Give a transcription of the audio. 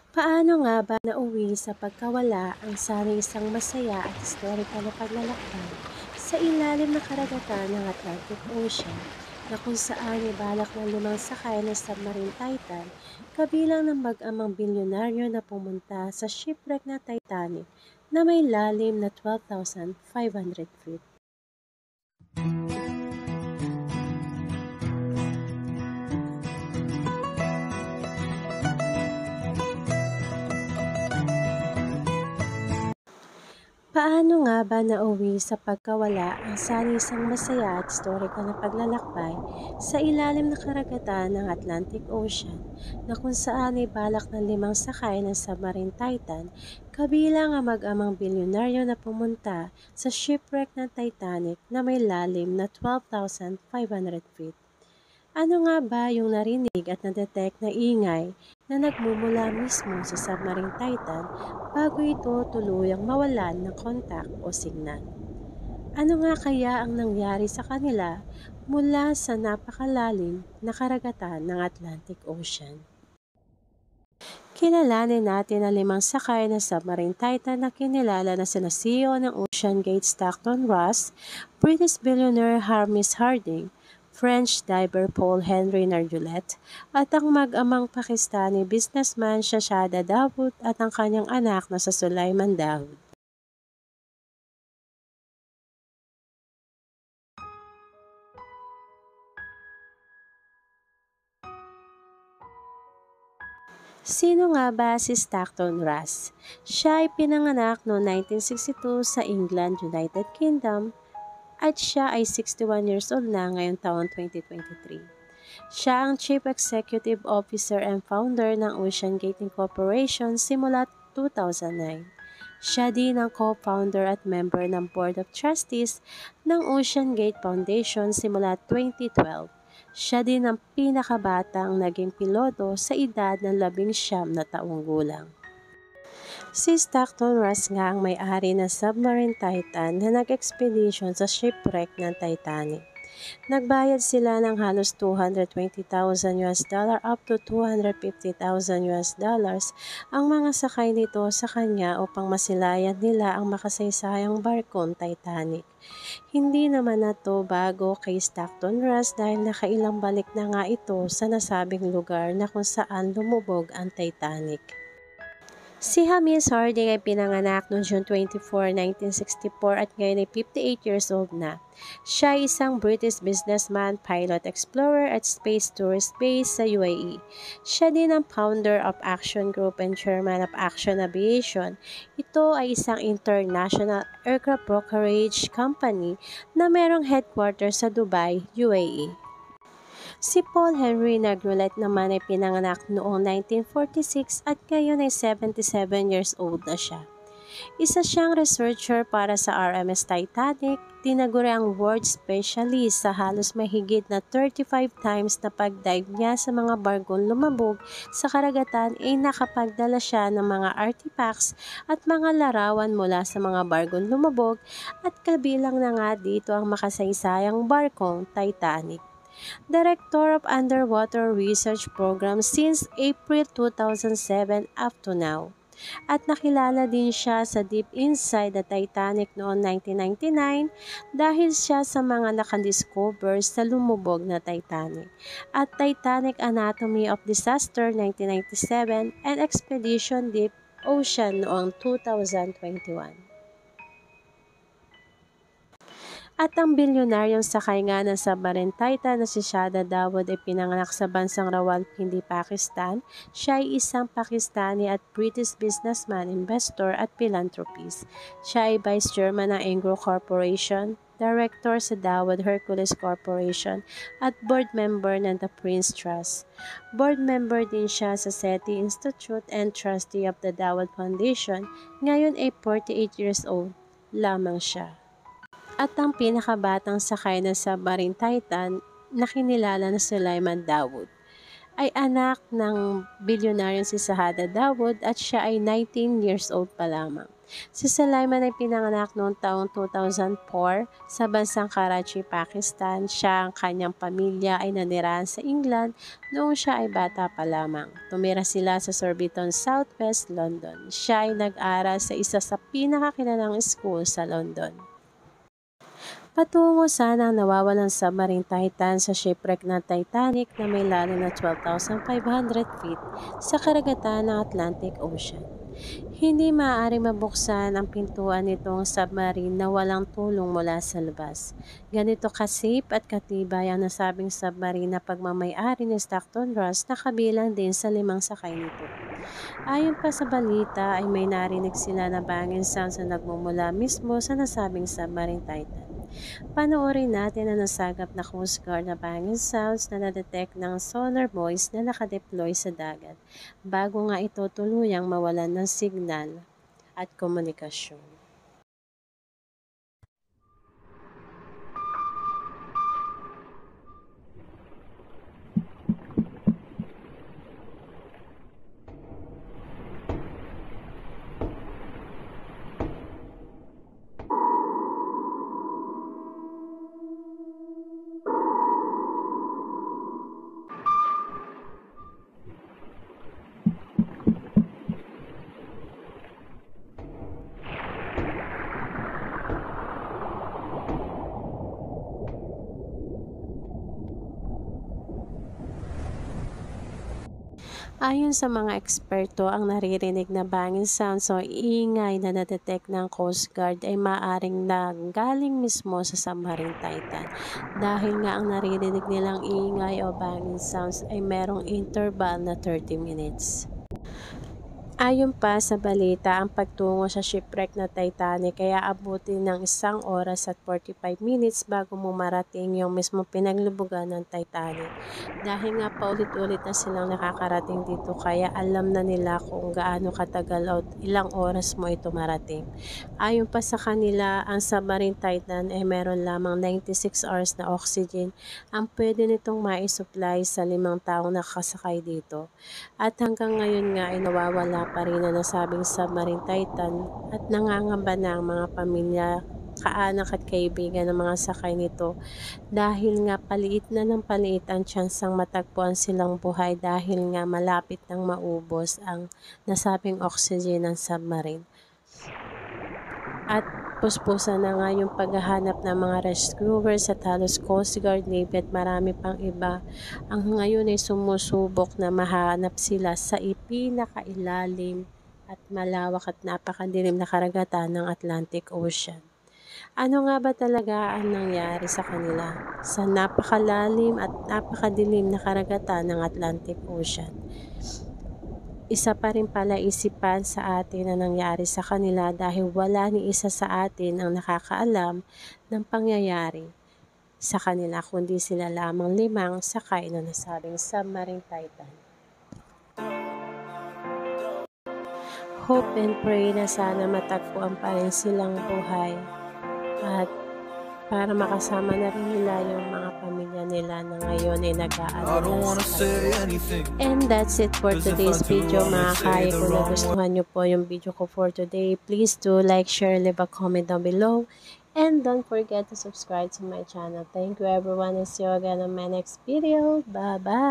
Paano nga ba nauwi sa pagkawala ang isang masaya at historikal na paglalakbay sa ilalim ng karagatan ng Atlantic Ocean na kung saan ibalak ng limang sakay ng submarine Titan kabilang ng mag-amang bilyonaryo na pumunta sa shipwreck na Titanic na may lalim na 12,500 feet? Paano nga ba nauwi sa pagkawala ang isang masaya at historikal na paglalakbay sa ilalim ng karagatan ng Atlantic Ocean na kung saan ay balak ng limang sakay ng submarine Titan kabilang ang mag-amang bilyonaryo na pumunta sa shipwreck ng Titanic na may lalim na 12,500 feet? Ano nga ba yung narinig at na-detect na ingay na nagmumula mismo sa submarine Titan bago ito tuluyang mawalan ng kontak o signal? Ano nga kaya ang nangyari sa kanila mula sa napakalalim na karagatan ng Atlantic Ocean? Kilalanin natin ang limang sakay na submarine Titan na kinilala na sina CEO ng Ocean Gate Stockton Ross, British billionaire Hamish Harding, French diver Paul Henry Nargeolet, at ang mag-amang Pakistani businessman Shahzada Dawood at ang kanyang anak na sa Sulaiman Dawood. Sino nga ba si Stockton Ross? Siya ay pinanganak noong 1962 sa England, United Kingdom, at siya ay 61 years old na ngayong taon 2023. Siya ang Chief Executive Officer and Founder ng Ocean Gate Incorporation simula 2009. Siya din ang co-founder at member ng Board of Trustees ng Ocean Gate Foundation simula 2012. Siya din ang pinakabatang naging piloto sa edad ng 19 na taong gulang. Si Stockton Ross nga ang may-ari ng submarine Titan na nag-expedition sa shipwreck ng Titanic. Nagbayad sila ng halos $220,000 up to $250,000 ang mga sakay nito sa kanya upang masilayan nila ang makasaysayang barkong Titanic. Hindi naman na to bago kay Stockton Ross dahil nakailang balik na nga ito sa nasabing lugar na kung saan lumubog ang Titanic. Si Hamish Harding ay pinanganak noong June 24, 1964 at ngayon ay 58 years old na. Siya ay isang British businessman, pilot explorer at space tourist based sa UAE. Siya din ang founder of Action Group and chairman of Action Aviation. Ito ay isang international aircraft brokerage company na mayroong headquarters sa Dubai, UAE. Si Paul Henry Nargeolet naman ay pinanganak noong 1946 at ngayon ay 77 years old na siya. Isa siyang researcher para sa RMS Titanic, tinaguri ang world specialist sa halos mahigit na 35 times na pag-dive niya sa mga barkong lumabog sa karagatan ay nakapagdala siya ng mga artifacts at mga larawan mula sa mga barkong lumabog at kabilang na nga dito ang makasaysayang barkong Titanic. Director of Underwater Research Program since April 2007 up to now. At nakilala din siya sa Deep Inside the Titanic noong 1999 dahil siya sa mga nakadiscover sa lumubog na Titanic at Titanic Anatomy of Disaster 1997 and Expedition Deep Ocean noong 2021. At ang bilyonaryong sakay nga ng submarine Titan na si Shahzada Dawood ay pinanganak sa bansang Rawalpindi, Pakistan. Siya ay isang Pakistani at British businessman, investor at philanthropist. Siya ay Vice Chairman ng Engro Corporation, Director sa Dawood Hercules Corporation at Board Member ng The Prince Trust. Board Member din siya sa SETI Institute and Trustee of the Dawood Foundation. Ngayon ay 48 years old lamang siya. At ang pinakabatang sakay ng submarine Titan na kinilala na Sulaiman Dawood ay anak ng bilyonaryong si Shahada Dawood at siya ay 19 years old pa lamang. Si Sulaiman ay pinanganak noong taong 2004 sa bansang Karachi, Pakistan. Siya ang kanyang pamilya ay nanirahan sa England noong siya ay bata pa lamang. Tumira sila sa Surbiton, Southwest London. Siya ay nag-aral sa isa sa pinakakilalang school sa London. Patungo sana ang nawawalang submarine Titan sa shipwreck ng Titanic na may lalim na 12,500 feet sa karagatan ng Atlantic Ocean. Hindi maaari mabuksan ang pintuan nitong submarine na walang tulong mula sa labas. Ganito ka-safe at katibay ang nasabing submarine na pagmamay-ari ni Stockton Rush na kabilang din sa 5 sakay nito. Ayon pa sa balita ay may narinig sila na banging sounds na nagmumula mismo sa nasabing submarine Titan. Panoorin natin ang nasagap na Coast Guard na banging sounds na na-detect ng sonar buoys na nakadeploy sa dagat bago nga ito tuluyang mawalan ng signal at komunikasyon. Ayon sa mga eksperto, ang naririnig na banging sounds o ingay na na-detect ng Coast Guard ay maaaring nanggaling mismo sa submarine Titan dahil nga ang naririnig nilang ingay o banging sounds ay merong interval na 30 minutes. Ayon pa sa balita, ang pagtungo sa shipwreck na Titanic kaya abutin ng 1 oras at 45 minutes bago mo marating yung mismo pinaglubugan ng Titanic. Dahil nga paulit-ulit na silang nakakarating dito kaya alam na nila kung gaano katagal o ilang oras mo ito marating. Ayon pa sa kanila, ang submarine Titan ay meron lamang 96 hours na oxygen ang pwede nitong maisupply sa 5 taong nakasakay dito. At hanggang ngayon nga ay nawawala pa rin ang nasabing submarine Titan at nangangamba na ang mga pamilya, kaanak at kaibigan ng mga sakay nito dahil nga paliit na ng paliit ang tsansang matagpuan silang buhay dahil nga malapit nang maubos ang nasabing oxygen ng submarine. At puspusan na nga yung paghahanap ng mga rescuers at halos Coast Guard, Navy at marami pang iba ang ngayon ay sumusubok na mahanap sila sa ipinakailalim at malawak at napakadilim na karagatan ng Atlantic Ocean. Ano nga ba talaga ang nangyari sa kanila sa napakalalim at napakadilim na karagatan ng Atlantic Ocean? Isa pa rin pala isipan sa atin ang nangyari sa kanila dahil wala ni isa sa atin ang nakakaalam ng pangyayari sa kanila kundi sila lamang 5 sakay na nasabing submarine Titan. Hope and pray na sana matagpuan pa rin silang buhay at para makasama na rin nila yung mga pamilya nila na ngayon ay nag-aalala sa kanila. And that's it for today's video mga kaya. Kung nagustuhan nyo po yung video ko for today, please do like, share, leave a comment down below. And don't forget to subscribe to my channel. Thank you everyone and see you again on my next video. Bye-bye!